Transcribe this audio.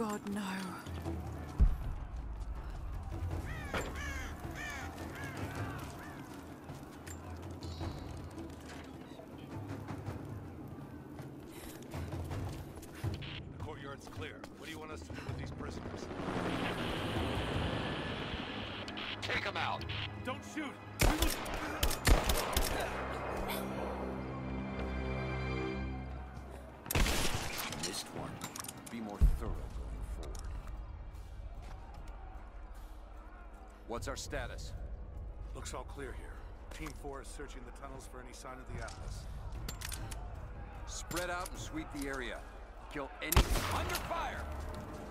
God, no. The courtyard's clear. What do you want us to do with these prisoners? Take them out! Don't shoot! Missed one. Be more thorough going forward. What's our status? Looks all clear here. Team 4 is searching the tunnels for any sign of the Atlas. Spread out and sweep the area. Kill any... Under fire!